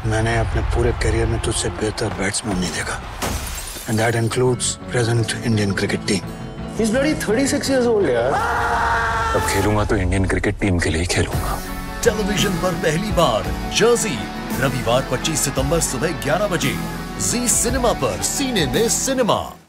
मैंने अपने पूरे करियर में तुझसे बेहतर बैट्समैन नहीं देखा। And that includes present Indian cricket team. He's bloody 36 years old, यार। अब खेलूंगा तो इंडियन क्रिकेट टीम के लिए ही खेलूंगा। टेलीविजन पर पहली बार जर्सी, रविवार 25 सितंबर सुबह 11 बजे, जी सिनेमा पर सीने में सिनेमा।